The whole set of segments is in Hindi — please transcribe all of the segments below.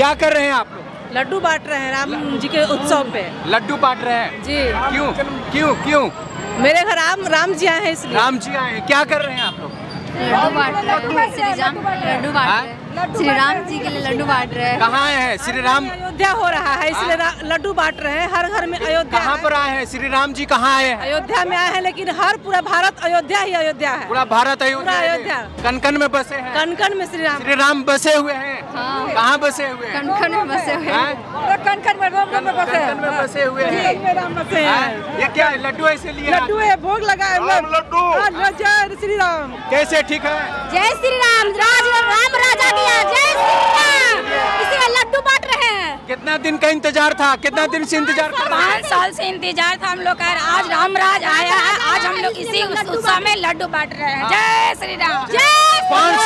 क्या कर रहे हैं आप लोग? लड्डू बांट रहे हैं राम जी के उत्सव पे। लड्डू बांट रहे हैं जी। क्यों क्यों क्यों? मेरे घर राम जी आए हैं इसलिए। राम जी आए हैं। क्या कर रहे हैं आप लोग? लड्डू बांट रहे हैं, लड्डू बांट रहे हैं, श्री राम जी के लिए लड्डू बांट रहे हैं। कहाँ आए हैं? श्री राम अयोध्या हो रहा है इसलिए लड्डू बांट रहे हैं। हर घर में अयोध्या कहाँ पर आए हैं? श्री राम जी कहाँ आए हैं? अयोध्या में आए हैं, लेकिन हर पूरा भारत अयोध्या ही अयोध्या है। पूरा भारत अयोध्या पूरा है। अयोध्या। कनकन में बसे हैं। कनकन में श्री राम बसे हुए हैं। हाँ। कहाँ बसे हुए हैं? कनकन में बसे हुए हैं। कनकन में कनकन में बसे हुए हैं। राम बसे हैं। ये क्या है? लड्डू ऐसे लिया? लड्डू है, भोग लगा है। लड्डू। जय श्री राम। कैसे ठीक है? जय श्री राम, राम राजा दिया, जय श्री राम। इसी में लड्डू बांट रहे हैं। कितना दिन का इंतजार था? कितना दिन से इंतजार कर रहे हैं? 5 साल से इंतजार था हम लोग का। आज रामराज आया है, आज हम लोग इसी उत्सव में लड्डू बांट रहे हैं। जय श्री राम। जय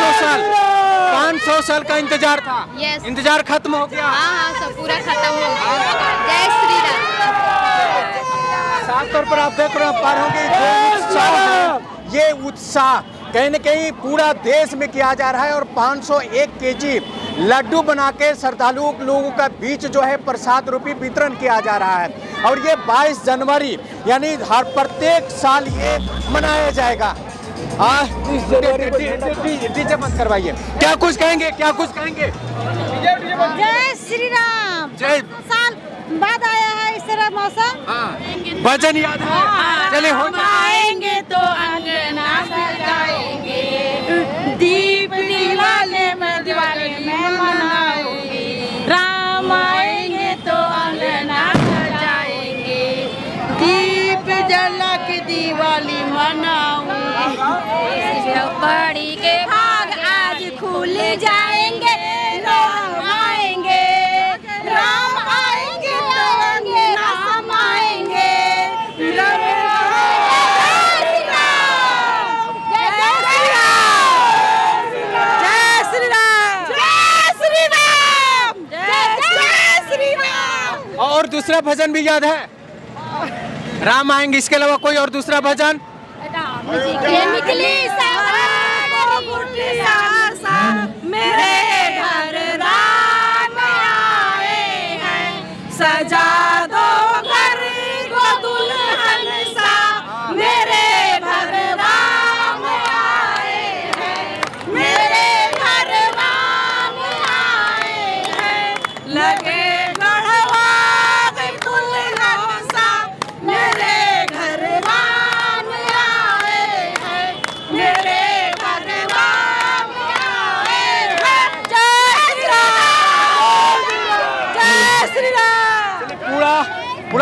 500 साल का इंतजार था। Yes. इंतजार खत्म हो गया। हाँ, सब पूरा खत्म हो गया। जय श्री राम। साफ तौर पर आप देख रहे हैं पारोगे ये उत्साह कहीं न कहीं पूरा देश में किया जा रहा है और 501 केजी लड्डू बना के श्रद्धालुओं लोगों का बीच जो है प्रसाद रूपी वितरण किया जा रहा है और ये 22 जनवरी यानी हर प्रत्येक साल ये मनाया जाएगा। डीजे बंद करवाइए। क्या कुछ कहेंगे? क्या कुछ कहेंगे? जय श्री राम। जय। साल बाद आया है इस तरह मौसम। भजन याद है? चले हो आएंगे तो अंगना सजाएंगे, दीप दिवाले में मनाएंगे। राम आएंगे तो अंगना सजाएंगे, दीप जला के दिवाली मनाऊंगी। बड़ी के भाग आज खुल जाएंगे। राम आएंगे, राम आएंगे तो अंगना समाएंगे। और दूसरा भजन भी याद है? राम आएंगे, इसके अलावा कोई और दूसरा भजन? मेरे घर राम आए हैं, सजा दो घर को दुल्हन सा। मेरे घर राम आए हैं, मेरे घर राम आए हैं, लगे गढ़वा दुल्हन सा। मेरे घर राम आए हैं, मेरे घर राम आए हैं। जय श्री राम, जय श्री राम। पूरा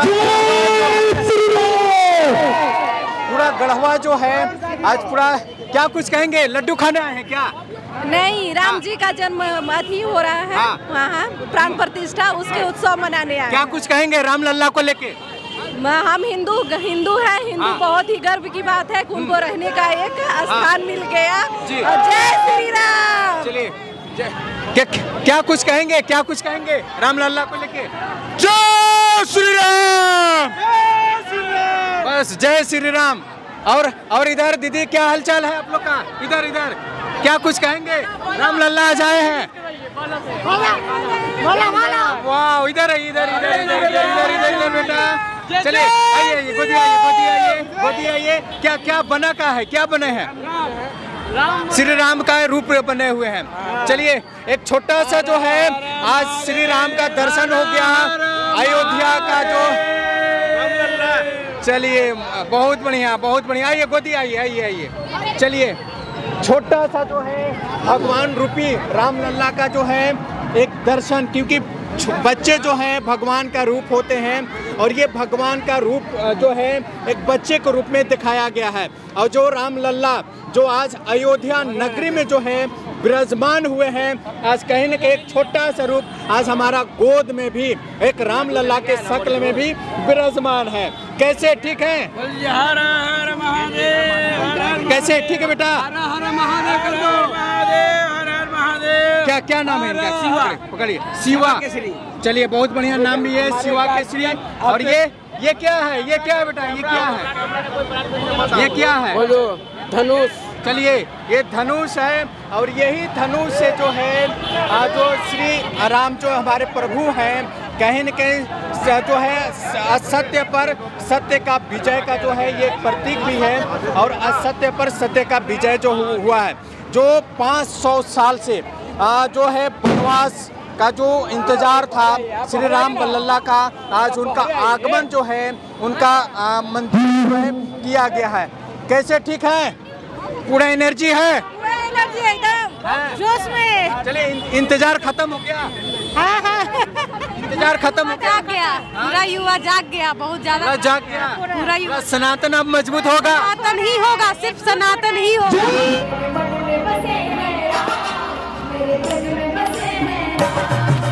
गढ़वा जो है आज पूरा क्या कुछ कहेंगे? लड्डू खाने आए हैं क्या? नहीं, राम जी का जन्म अथी हो रहा है वहाँ प्राण प्रतिष्ठा, उसके उत्सव मनाने आए। क्या कुछ कहेंगे राम लल्ला को लेके? हम हिंदू हैं। हिंदू बहुत ही गर्व की बात है कि उनको रहने का एक स्थान मिल गया। जय श्री राम। चलिए क्या कुछ कहेंगे? क्या कुछ कहेंगे राम लल्ला को लेके? जय श्री राम। बस जय श्री राम। और इधर दीदी क्या हालचाल है आप लोग का? इधर क्या कुछ कहेंगे? राम लल्ला आज आए हैं। वाह, इधर बेटा। चलिए आइए, गोदी आइए। क्या बना का है? क्या बने हैं? श्री राम का रूप बने हुए हैं। चलिए एक छोटा सा जो है आज श्री राम का दर्शन हो गया अयोध्या का जो। चलिए बहुत बढ़िया। आइए गोदी आइए। चलिए छोटा सा जो है भगवान रूपी राम लल्ला का जो है एक दर्शन, क्योंकि बच्चे जो हैं भगवान का रूप होते हैं और ये भगवान का रूप जो है एक बच्चे के रूप में दिखाया गया है। और जो राम लल्ला जो आज अयोध्या नगरी में जो है विराजमान हुए हैं, आज कहीं न कहीं एक छोटा सा रूप आज हमारा गोद में भी एक राम लल्ला के शक्ल में भी विराजमान है। कैसे ठीक है? हर हर महादेव। कैसे ठीक है बेटा? हर हर महादेव कर दो। हर हर महादेव। क्या नाम है इनका? पकड़िए। शिवा केसरी। चलिए बहुत बढ़िया नाम भी है, शिवा केसरी। और ये क्या है? ये क्या है बेटा? ये क्या है? ये क्या है? धनुष। चलिए, ये धनुष है और यही धनुष से जो है जो श्री राम जो हमारे प्रभु हैं, कहीं न कहीं जो है असत्य पर सत्य का विजय का जो है ये प्रतीक भी है और असत्य पर सत्य का विजय जो हुआ है। जो 500 साल से जो है वनवास का जो इंतजार था श्री राम लल्ला का, आज उनका आगमन जो है उनका मंदिर में किया गया है। कैसे ठीक है? पूरा एनर्जी है? पूरा एनर्जी एकदम जोश में। चलिए, इंतजार खत्म हो गया? हाँ हाँ इंतजार खत्म हो जाग गया, पूरा युवा जाग गया, बहुत ज्यादा जाग गया। पूरा युवा। सनातन अब मजबूत होगा। सनातन ही होगा, सिर्फ सनातन ही होगा।